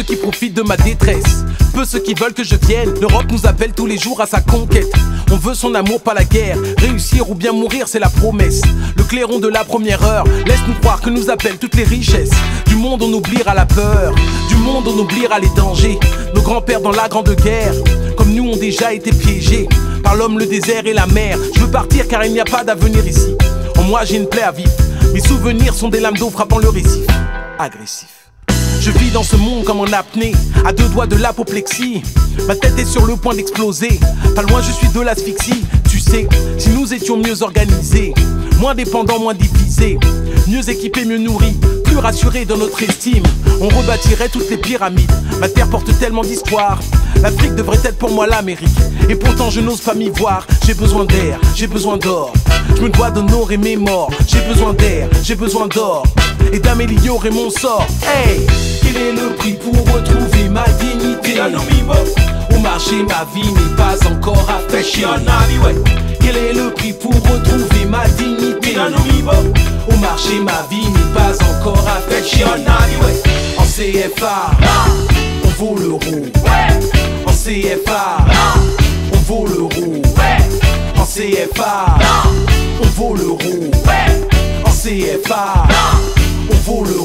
ceux qui profitent de ma détresse, peu ceux qui veulent que je vienne. L'Europe nous appelle tous les jours à sa conquête. On veut son amour, pas la guerre. Réussir ou bien mourir, c'est la promesse. Le clairon de la première heure laisse-nous croire que nous appellent toutes les richesses. Du monde on oubliera la peur, du monde on oubliera les dangers. Nos grands-pères dans la grande guerre, comme nous, ont déjà été piégés par l'homme, le désert et la mer. Je veux partir car il n'y a pas d'avenir ici. En moi j'ai une plaie à vivre. Mes souvenirs sont des lames d'eau frappant le récif. Agressif. Je vis dans ce monde comme en apnée, à deux doigts de l'apoplexie. Ma tête est sur le point d'exploser, pas loin je suis de l'asphyxie. Tu sais, si nous étions mieux organisés, moins dépendants, moins divisés, mieux équipés, mieux nourris, plus rassurés dans notre estime, on rebâtirait toutes les pyramides. Ma terre porte tellement d'histoire, l'Afrique devrait être pour moi l'Amérique. Et pourtant je n'ose pas m'y voir, j'ai besoin d'air, j'ai besoin d'or. Je me dois d'honorer mes morts, j'ai besoin d'air, j'ai besoin d'or. Et d'améliorer mon sort. Hey, quel est le prix pour retrouver ma dignité? Au marché ma vie n'est pas encore affichée. Quel est le prix pour retrouver ma dignité? Au marché ma vie n'est pas encore affichée. En CFA, on vaut l'euro. En CFA, on vaut l'euro. En CFA, on vaut l'euro. En CFA, on vaut l'euro.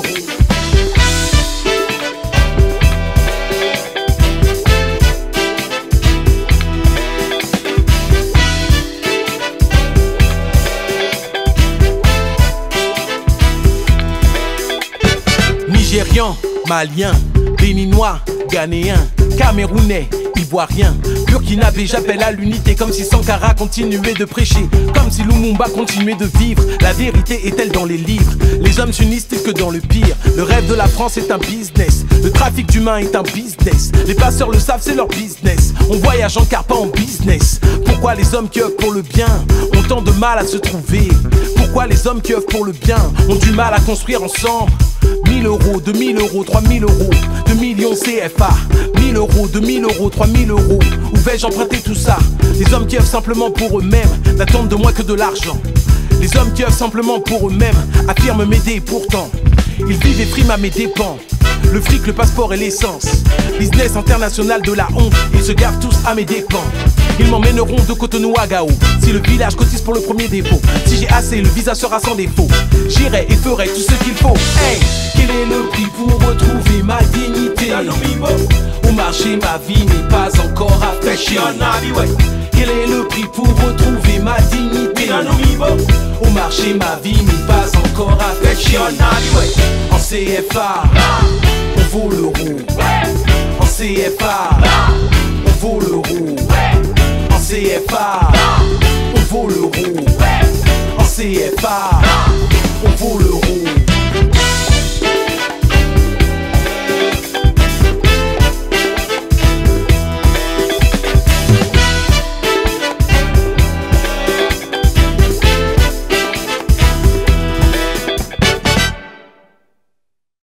Nigérian, Malien, Béninois, Ghanéen, Camerounais, Ivoirien, Burkinabé, j'appelle à l'unité. Comme si Sankara continuait de prêcher, comme si Lumumba continuait de vivre. La vérité est-elle dans les livres? Les hommes s'unissent-ils que dans le pire? Le rêve de la France est un business, le trafic d'humains est un business. Les passeurs le savent, c'est leur business. On voyage en car pas en business. Pourquoi les hommes qui œuvrent pour le bien ont tant de mal à se trouver? Pourquoi les hommes qui œuvrent pour le bien ont du mal à construire ensemble? 1000 euros, 2000 euros, 3000 euros, 2 millions CFA. 1000 euros, 2000 euros, 3000 euros. Où vais-je emprunter tout ça? Les hommes qui œuvrent simplement pour eux-mêmes n'attendent de moi que de l'argent. Les hommes qui œuvrent simplement pour eux-mêmes affirment m'aider et pourtant ils vivent et priment à mes dépens. Le fric, le passeport et l'essence, business international de la honte. Ils se gavent tous à mes dépens. Ils m'emmèneront de Cotonou à Gao si le village cotise pour le premier dépôt. Si j'ai assez, le visa sera sans défaut. J'irai et ferai tout ce qu'il faut. Hey, quel est le prix pour retrouver ma dignité? Au marché ma vie n'est pas encore affichée. Quel est le prix pour retrouver ma dignité? Au marché ma vie n'est pas encore affichée. En CFA, on vaut l'euro. En CFA, on vaut l'euro. En CFA, on vaut l'euro. En CFA, on vaut l'euro.